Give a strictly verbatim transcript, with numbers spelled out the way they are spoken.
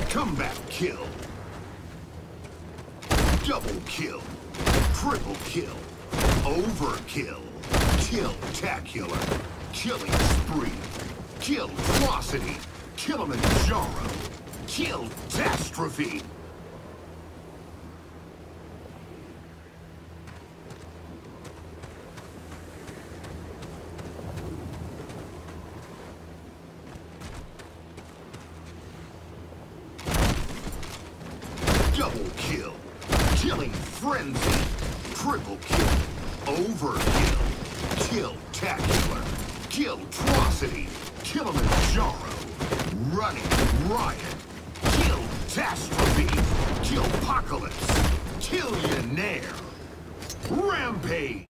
Comeback kill. Double kill. Triple kill. Overkill. Kill-tacular. Killing spree. Kill-trocity. Kilimanjaro. Kill-tastrophe. Double kill. Killing frenzy. Triple kill. Overkill. Kill-tacular. Kill-trocity. Kilimanjaro. Running riot. Kill-tastrophe. Kill-pocalypse. Killionaire. Rampage.